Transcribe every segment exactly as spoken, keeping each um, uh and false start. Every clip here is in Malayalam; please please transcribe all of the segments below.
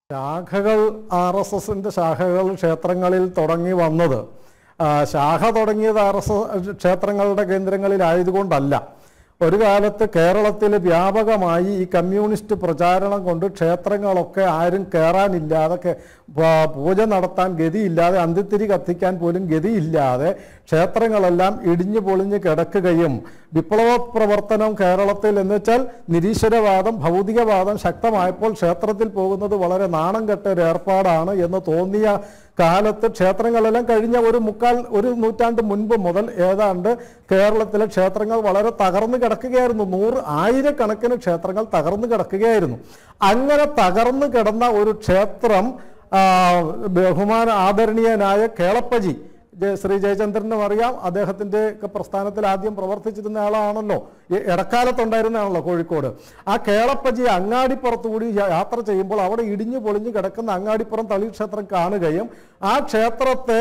ശാഖകൾ ആർ എസ് എസിൻ്റെ ശാഖകൾ ക്ഷേത്രങ്ങളിൽ തുടങ്ങി വന്നത് ശാഖ തുടങ്ങിയത് ആർ എസ് എസ് ക്ഷേത്രങ്ങളുടെ കേന്ദ്രങ്ങളിലായതുകൊണ്ടല്ല. ഒരു കാലത്ത് കേരളത്തിൽ വ്യാപകമായി ഈ കമ്മ്യൂണിസ്റ്റ് പ്രചാരണം കൊണ്ട് ക്ഷേത്രങ്ങളൊക്കെ ആരും കയറാനില്ലാതെ, പൂജ നടത്താൻ ഗതിയില്ലാതെ, അന്തിത്തിരി കത്തിക്കാൻ പോലും ഗതിയില്ലാതെ ക്ഷേത്രങ്ങളെല്ലാം ഇടിഞ്ഞു പൊളിഞ്ഞ് കിടക്കുകയും വിപ്ലവ പ്രവർത്തനം കേരളത്തിൽ എന്ന് വെച്ചാൽ നിരീശ്വരവാദം, ഭൗതികവാദം ശക്തമായപ്പോൾ ക്ഷേത്രത്തിൽ പോകുന്നത് വളരെ നാണം കെട്ട ഒരു ഏർപ്പാടാണ് എന്ന് തോന്നിയ കാലത്ത് ക്ഷേത്രങ്ങളെല്ലാം കഴിഞ്ഞ ഒരു മുക്കാൽ ഒരു നൂറ്റാണ്ട് മുൻപ് മുതൽ ഏതാണ്ട് കേരളത്തിലെ ക്ഷേത്രങ്ങൾ വളരെ തകർന്നു കിടക്കുകയായിരുന്നു. നൂറ് ആയിരക്കണക്കിന് ക്ഷേത്രങ്ങൾ തകർന്നു കിടക്കുകയായിരുന്നു. അങ്ങനെ തകർന്നു കിടന്ന ഒരു ക്ഷേത്രം ബഹുമാന ആദരണീയനായ കേളപ്പജി ശ്രീ ജയചന്ദ്രനും അറിയാം, അദ്ദേഹത്തിൻ്റെ പ്രസ്ഥാനത്തിൽ ആദ്യം പ്രവർത്തിച്ചിരുന്ന ആളാണല്ലോ, ഇടക്കാലത്തുണ്ടായിരുന്നതാണല്ലോ കോഴിക്കോട്. ആ കേളപ്പജി അങ്ങാടിപ്പുറത്തുകൂടി യാത്ര ചെയ്യുമ്പോൾ അവിടെ ഇടിഞ്ഞു പൊളിഞ്ഞു കിടക്കുന്ന അങ്ങാടിപ്പുറം തളി ക്ഷേത്രം കാണുകയും ആ ക്ഷേത്രത്തെ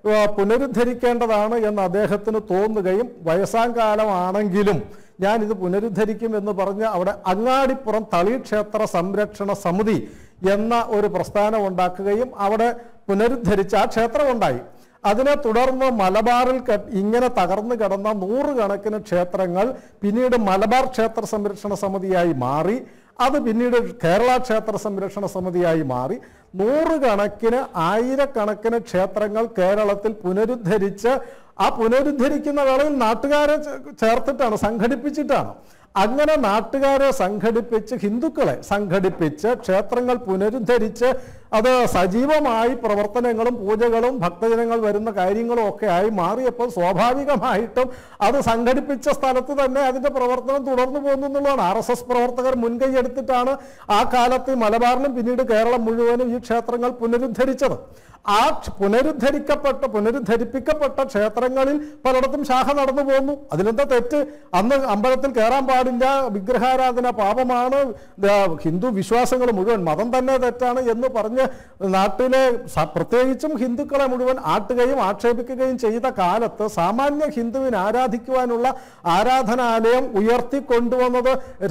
പുനരുദ്ധരിക്കേണ്ടതാണ് എന്ന് അദ്ദേഹത്തിന് തോന്നുകയും വയസ്സാം കാലമാണെങ്കിലും ഞാനിത് പുനരുദ്ധരിക്കും എന്ന് പറഞ്ഞ് അവിടെ അങ്ങാടിപ്പുറം തളി ക്ഷേത്ര സംരക്ഷണ സമിതി എന്ന ഒരു പ്രസ്ഥാനം ഉണ്ടാക്കുകയും അവിടെ പുനരുദ്ധരിച്ച ആ ക്ഷേത്രം ഉണ്ടായി. അതിനെ തുടർന്ന് മലബാറിൽ ഇങ്ങനെ തകർന്നു കിടന്ന നൂറുകണക്കിന് ക്ഷേത്രങ്ങൾ പിന്നീട് മലബാർ ക്ഷേത്ര സംരക്ഷണ സമിതിയായി മാറി. അത് പിന്നീട് കേരള ക്ഷേത്ര സംരക്ഷണ സമിതിയായി മാറി. നൂറുകണക്കിന് ആയിരക്കണക്കിന് ക്ഷേത്രങ്ങൾ കേരളത്തിൽ പുനരുദ്ധരിച്ച് ആ പുനരുദ്ധരിക്കുന്ന വേളയിൽ നാട്ടുകാരെ ചേർത്തിട്ടാണ്, സംഘടിപ്പിച്ചിട്ടാണ്. അങ്ങനെ നാട്ടുകാരെ സംഘടിപ്പിച്ച്, ഹിന്ദുക്കളെ സംഘടിപ്പിച്ച് ക്ഷേത്രങ്ങൾ പുനരുദ്ധരിച്ച് അത് സജീവമായി പ്രവർത്തനങ്ങളും പൂജകളും ഭക്തജനങ്ങൾ വരുന്ന കാര്യങ്ങളും ഒക്കെ ആയി മാറിയപ്പോൾ സ്വാഭാവികമായിട്ടും അത് സംഘടിപ്പിച്ച സ്ഥലത്ത് തന്നെ അതിൻ്റെ പ്രവർത്തനം തുടർന്നു പോകുന്നു എന്നുള്ളതാണ്. ആർ എസ് എസ് പ്രവർത്തകർ മുൻകൈ എടുത്തിട്ടാണ് ആ കാലത്ത് മലബാറിലും പിന്നീട് കേരളം മുഴുവനും ഈ ക്ഷേത്രങ്ങൾ പുനരുദ്ധരിച്ചത്. ആ പുനരുദ്ധരിക്കപ്പെട്ട പുനരുദ്ധരിപ്പിക്കപ്പെട്ട ക്ഷേത്രങ്ങളിൽ പലയിടത്തും ശാഖ നടന്നു പോകുന്നു. അതിലെന്താ തെറ്റ്? അന്ന് അമ്പലത്തിൽ കയറാൻ പാടില്ല, വിഗ്രഹാരാധന പാപമാണ്, ഹിന്ദു വിശ്വാസങ്ങൾ മുഴുവൻ മതം തന്നെ തെറ്റാണ് എന്ന് പറഞ്ഞ് നാട്ടിലെ പ്രത്യേകിച്ചും ഹിന്ദുക്കളെ മുഴുവൻ ആട്ടുകയും ആക്ഷേപിക്കുകയും ചെയ്ത കാലത്ത് സാമാന്യ ഹിന്ദുവിന് ആരാധിക്കുവാനുള്ള ആരാധനാലയം ഉയർത്തിക്കൊണ്ടുവന്നത്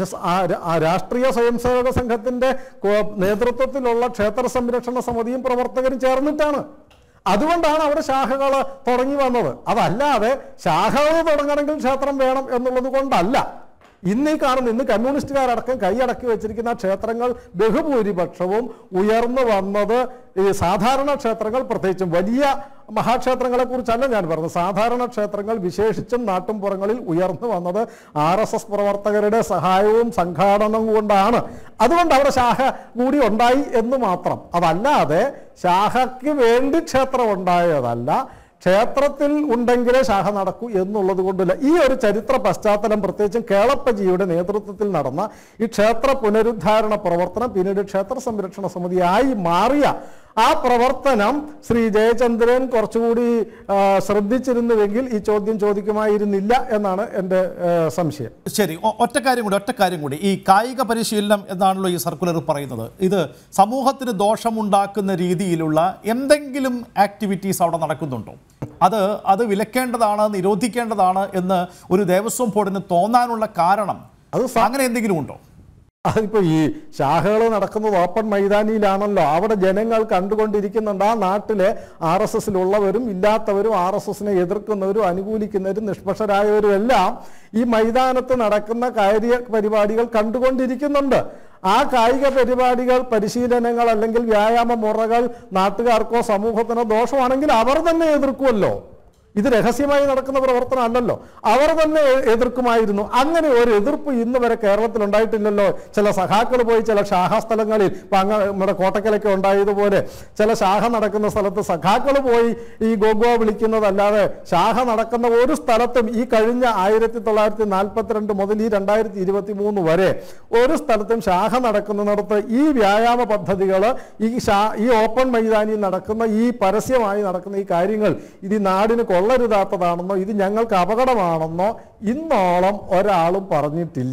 രാഷ്ട്രീയ സ്വയംസേവക സംഘത്തിന്റെ നേതൃത്വത്തിലുള്ള ക്ഷേത്ര സംരക്ഷണ സമിതിയും പ്രവർത്തകരും ചേർന്നിട്ടാണ്. അതുകൊണ്ടാണ് അവിടെ ശാഖകൾ തുടങ്ങി വന്നത്. അതല്ലാതെ ശാഖകൾ തുടങ്ങണമെങ്കിൽ ക്ഷേത്രം വേണം എന്നുള്ളത് കൊണ്ടല്ല. ഇന്ന് ഈ കാണുന്ന ഇന്ന് കമ്മ്യൂണിസ്റ്റുകാരടക്കം കൈയടക്കി വെച്ചിരിക്കുന്ന ക്ഷേത്രങ്ങൾ ബഹുഭൂരിപക്ഷവും ഉയർന്നു വന്നത് ഈ സാധാരണ ക്ഷേത്രങ്ങൾ, പ്രത്യേകിച്ചും വലിയ മഹാക്ഷേത്രങ്ങളെ കുറിച്ചല്ല ഞാൻ പറഞ്ഞത്, സാധാരണ ക്ഷേത്രങ്ങൾ വിശേഷിച്ചും നാട്ടുംപുറങ്ങളിൽ ഉയർന്നു വന്നത് ആർ എസ് എസ് പ്രവർത്തകരുടെ സഹായവും സംഘാടനവും കൊണ്ടാണ്. അതുകൊണ്ട് അവിടെ ശാഖ കൂടി ഉണ്ടായി എന്ന് മാത്രം. അതല്ലാതെ ശാഖയ്ക്ക് വേണ്ടി ക്ഷേത്രം ഉണ്ടായതല്ല, ക്ഷേത്രത്തിൽ ഉണ്ടെങ്കിലേ ശാഖ നടക്കൂ എന്നുള്ളത് കൊണ്ടില്ല. ഈ ഒരു ചരിത്ര പശ്ചാത്തലം പ്രത്യേകിച്ചും കേളപ്പജിയുടെ നേതൃത്വത്തിൽ നടന്ന ഈ ക്ഷേത്ര പുനരുദ്ധാരണ പ്രവർത്തനം പിന്നീട് ക്ഷേത്ര സംരക്ഷണ സമിതിയായി മാറിയ ആ പ്രവർത്തനം ശ്രീ ജയചന്ദ്രൻ കുറച്ചുകൂടി ശ്രദ്ധിച്ചിരുന്നുവെങ്കിൽ ഈ ചോദ്യം ചോദിക്കുമായിരുന്നില്ല എന്നാണ് എൻ്റെ സംശയം. ശരി, ഒറ്റ കാര്യം കൂടി ഒറ്റ കാര്യം കൂടി ഈ കായിക പരിശീലനം എന്നാണല്ലോ ഈ സർക്കുലർ പറയുന്നത്. ഇത് സമൂഹത്തിന് ദോഷമുണ്ടാക്കുന്ന രീതിയിലുള്ള എന്തെങ്കിലും ആക്ടിവിറ്റീസ് അവിടെ നടക്കുന്നുണ്ടോ? അത് അത് വിലക്കേണ്ടതാണ്, നിരോധിക്കേണ്ടതാണ് എന്ന് ഒരു ദേവസ്വം ബോർഡിന് തോന്നാനുള്ള കാരണം അത് അങ്ങനെ എന്തെങ്കിലും ഉണ്ടോ? അതിപ്പോൾ ഈ ശാഖകൾ നടക്കുന്നത് ഓപ്പൺ മൈതാനിയിലാണല്ലോ. അവിടെ ജനങ്ങൾ കണ്ടുകൊണ്ടിരിക്കുന്നുണ്ട്. ആ നാട്ടിലെ ആർ എസ് എസിലുള്ളവരും ഇല്ലാത്തവരും ആർ എസ് എസിനെ എതിർക്കുന്നവരും അനുകൂലിക്കുന്നവരും നിഷ്പക്ഷരായവരും എല്ലാം ഈ മൈതാനത്ത് നടക്കുന്ന കാര്യ പരിപാടികൾ കണ്ടുകൊണ്ടിരിക്കുന്നുണ്ട്. ആ കായിക പരിപാടികൾ, പരിശീലനങ്ങൾ അല്ലെങ്കിൽ വ്യായാമ മുറകൾ നാട്ടുകാർക്കോ സമൂഹത്തിനോ ദോഷമാണെങ്കിൽ അവർ തന്നെ എതിർക്കുമല്ലോ. ഇത് രഹസ്യമായി നടക്കുന്ന പ്രവർത്തനം അല്ലല്ലോ, അവർ തന്നെ എതിർക്കുമായിരുന്നു. അങ്ങനെ ഒരു എതിർപ്പ് ഇന്ന് വരെ കേരളത്തിൽ ഉണ്ടായിട്ടില്ലല്ലോ. ചില സഖാക്കൾ പോയി ചില ശാഖാസ്ഥലങ്ങളിൽ, ഇപ്പം അങ്ങ് നമ്മുടെ കോട്ടക്കലൊക്കെ ഉണ്ടായതുപോലെ ചില ശാഖ നടക്കുന്ന സ്ഥലത്ത് സഖാക്കൾ പോയി ഈ ഗോഗോ വിളിക്കുന്നതല്ലാതെ ശാഖ നടക്കുന്ന ഒരു സ്ഥലത്തും ഈ കഴിഞ്ഞ ആയിരത്തി തൊള്ളായിരത്തി നാൽപ്പത്തിരണ്ട് മുതൽ ഈ രണ്ടായിരത്തി ഇരുപത്തി മൂന്ന് വരെ ഒരു സ്ഥലത്തും ശാഖ നടക്കുന്നിടത്ത് ഈ വ്യായാമ പദ്ധതികൾ, ഈ ശാ ഈ ഓപ്പൺ മൈതാനിയിൽ നടക്കുന്ന ഈ പരസ്യമായി നടക്കുന്ന ഈ കാര്യങ്ങൾ ഇത് നാടിന് കൊള്ളരുതാത്തതാണെന്നോ ഇത് ഞങ്ങൾക്ക് അപകടമാണെന്നോ ഇന്നോളം ഒരാളും പറഞ്ഞിട്ടില്ല.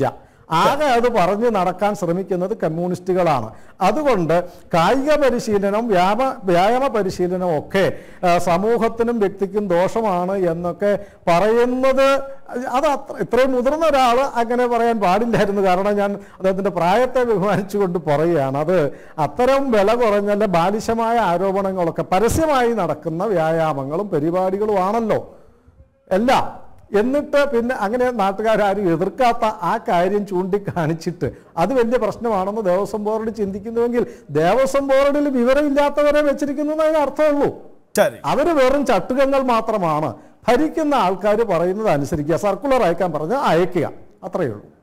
ആകെ അത് പറഞ്ഞ് നടക്കാൻ ശ്രമിക്കുന്നത് കമ്മ്യൂണിസ്റ്റുകളാണ്. അതുകൊണ്ട് കായിക പരിശീലനം വ്യായാമ വ്യായാമ പരിശീലനം ഒക്കെ സമൂഹത്തിനും വ്യക്തിക്കും ദോഷമാണ് എന്നൊക്കെ പറയുന്നത് അത് അത്ര ഇത്രയും മുതിർന്ന ഒരാൾ അങ്ങനെ പറയാൻ പാടില്ലായിരുന്നു. കാരണം ഞാൻ അദ്ദേഹത്തിൻ്റെ പ്രായത്തെ ബഹുമാനിച്ചുകൊണ്ട് പറയുകയാണ്. അത് അത്തരം വില കുറഞ്ഞല്ല ബാലിശമായ ആരോപണങ്ങളൊക്കെ പരസ്യമായി നടക്കുന്ന വ്യായാമങ്ങളും പരിപാടികളും ആണല്ലോ എല്ലാം. എന്നിട്ട് പിന്നെ അങ്ങനെ നാട്ടുകാരും എതിർക്കാത്ത ആ കാര്യം ചൂണ്ടിക്കാണിച്ചിട്ട് അത് വലിയ പ്രശ്നമാണെന്ന് ദേവസ്വം ബോർഡ് ചിന്തിക്കുന്നുവെങ്കിൽ ദേവസ്വം ബോർഡിൽ വിവരമില്ലാത്തവരെ വെച്ചിരിക്കുന്നു എന്നതിന് അർത്ഥമുള്ളൂ. അവര് വെറും ചട്ടുകങ്ങൾ മാത്രമാണ്. ഭരിക്കുന്ന ആൾക്കാർ പറയുന്നത് അനുസരിക്കുക, സർക്കുലർ അയക്കാൻ പറഞ്ഞാൽ അയക്കുക, അത്രയേ ഉള്ളൂ.